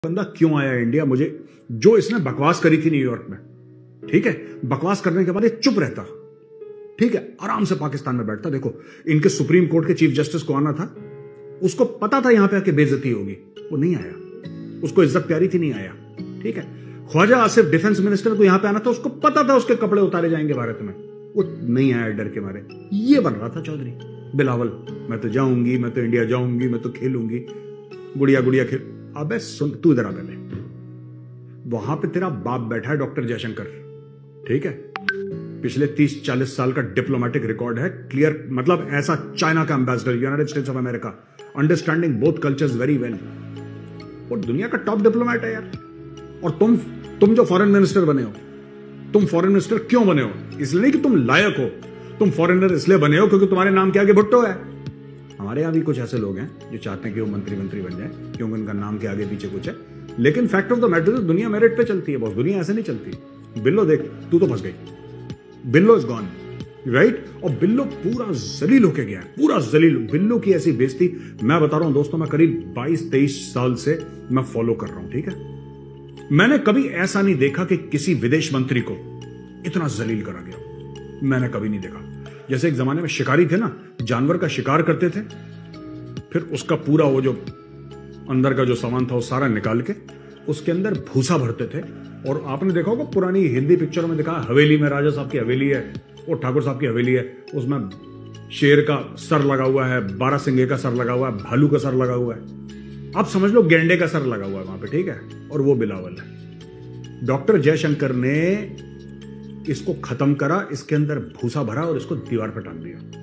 बंदा क्यों आया इंडिया, मुझे जो इसने बकवास करी थी न्यूयॉर्क में, ठीक है, बकवास करने के बाद ये चुप रहता, ठीक है, आराम से पाकिस्तान में बैठता। देखो इनके सुप्रीम कोर्ट के चीफ जस्टिस को आना था, उसको पता था यहां पे आके बेइज्जती होगी, वो नहीं आया, उसको इज्जत प्यारी थी, नहीं आया, ठीक है। ख्वाजा आसिफ डिफेंस मिनिस्टर को यहां पे आना था, उसको पता था उसके कपड़े उतारे जाएंगे भारत में, वो नहीं आया डर के मारे। ये बन रहा था चौधरी बिलावल, मैं तो जाऊंगी, मैं तो इंडिया जाऊंगी, मैं तो खेलूंगी, गुड़िया गुड़िया खेल। अबे सुन, तू इधर आ पहले, वहां पे तेरा बाप बैठा है डॉक्टर जयशंकर, ठीक है, पिछले 30-40 साल का डिप्लोमेटिक रिकॉर्ड है, क्लियर, मतलब ऐसा चाइना का ambassador, United States of America, understanding both cultures very well, और दुनिया का टॉप डिप्लोमेट है यार। और तुम जो फॉरेन मिनिस्टर बने हो, तुम फॉरेन मिनिस्टर क्यों बने हो? इसलिए नहीं कि तुम लायक हो, तुम फॉरेनर इसलिए बने हो क्योंकि तुम्हारे नाम के आगे भुट्टो है। हमारे यहां भी कुछ ऐसे लोग हैं जो चाहते हैं कि वो मंत्री बन जाए क्योंकि उनका नाम के आगे पीछे कुछ है, लेकिन fact of the matter is दुनिया मेरिट पे चलती है बॉस, दुनिया ऐसे नहीं चलती। बिल्लो देख, तू तो फंस गई, बिल्लो इज गॉन, राइट। और बिल्लो पूरा जलील होके गया, पूरा जलील। बिल्लो की ऐसी बेइज्जती मैं बता रहा हूं दोस्तों, मैं करीब 22-23 साल से मैं फॉलो कर रहा हूं, ठीक है। मैंने कभी ऐसा नहीं देखा कि किसी विदेश मंत्री को इतना जलील करा गया, मैंने कभी नहीं देखा। जैसे एक जमाने में शिकारी थे ना, जानवर का शिकार करते थे, फिर उसका पूरा वो जो अंदर का जो सामान था वो सारा निकाल के उसके अंदर भूसा भरते थे। और आपने देखा होगा पुरानी हिंदी पिक्चरों में दिखा, हवेली में राजा साहब की हवेली है और ठाकुर साहब की हवेली है, उसमें शेर का सर लगा हुआ है, 12 सिंगे का सर लगा हुआ है, भालू का सर लगा हुआ है, आप समझ लो गेंडे का सर लगा हुआ है वहां पे, ठीक है। और वो बिलावल है। डॉक्टर जयशंकर ने इसको खत्म करा, इसके अंदर भूसा भरा और इसको दीवार पर टांग दिया।